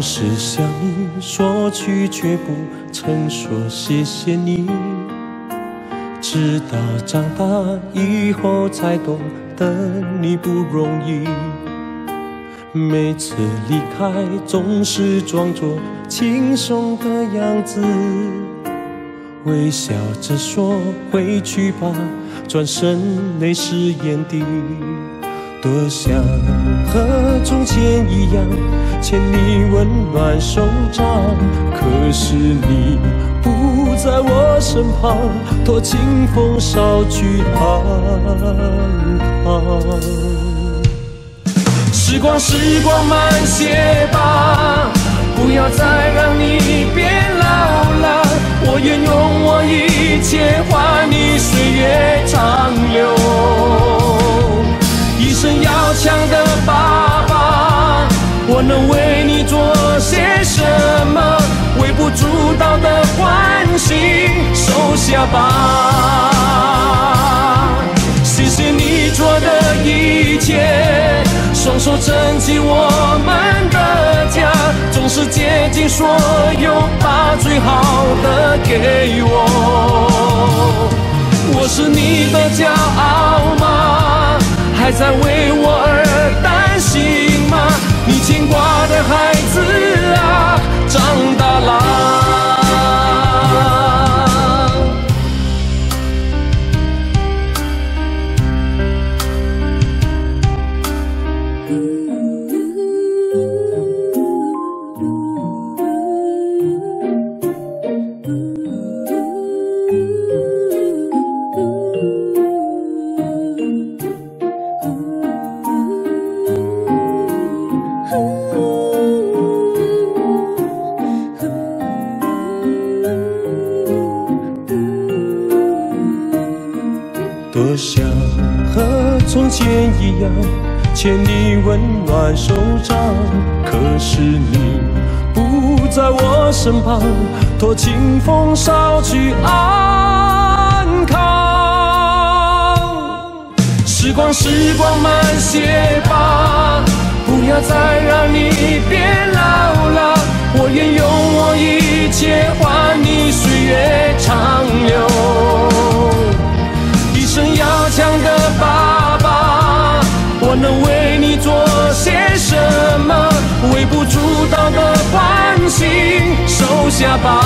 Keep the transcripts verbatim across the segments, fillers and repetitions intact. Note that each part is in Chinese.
是向你说句却不曾说谢谢你，直到长大以后才懂得你不容易。每次离开总是装作轻松的样子，微笑着说回去吧，转身泪湿眼底。多想和从前一样牵你温暖手掌，可是你不在我身旁，托清风捎去安康。时光时光慢些吧，不要再让你变老了，我愿用我一切换你岁月长留。一生要强的爸爸，我能为你做些什么？微不足道的关心收下吧。谢谢你做的一切，双手撑起我们的家，总是竭尽所有把最好的给我。我是你的骄傲吗？还在为我而担心吗？你牵挂的孩子啊，长大啦。多想和从前一样牵你温暖手掌，可是你不在我身旁，托清风捎去安康。时光时光慢些吧，不要再让你变老了，我愿用我一切换你岁月长留。一生要强的爸爸，我能为你做些什么？微不足道的关心收下吧。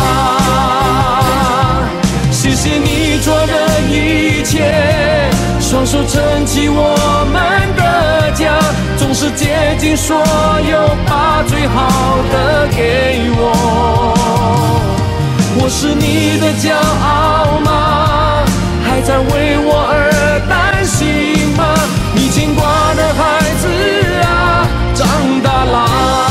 谢谢你做的一切，双手撑起我们的家，总是竭尽所有把最好的给我。我是你的骄傲吗？还在为我而担心吗？你牵挂的孩子啊，长大啦。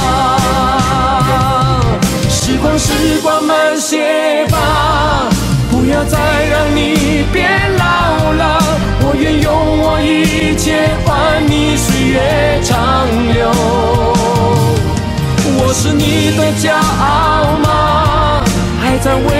时光时光慢些吧，不要再让你变老了，我愿用我一切换你岁月长留。我是你的骄傲吗？还在为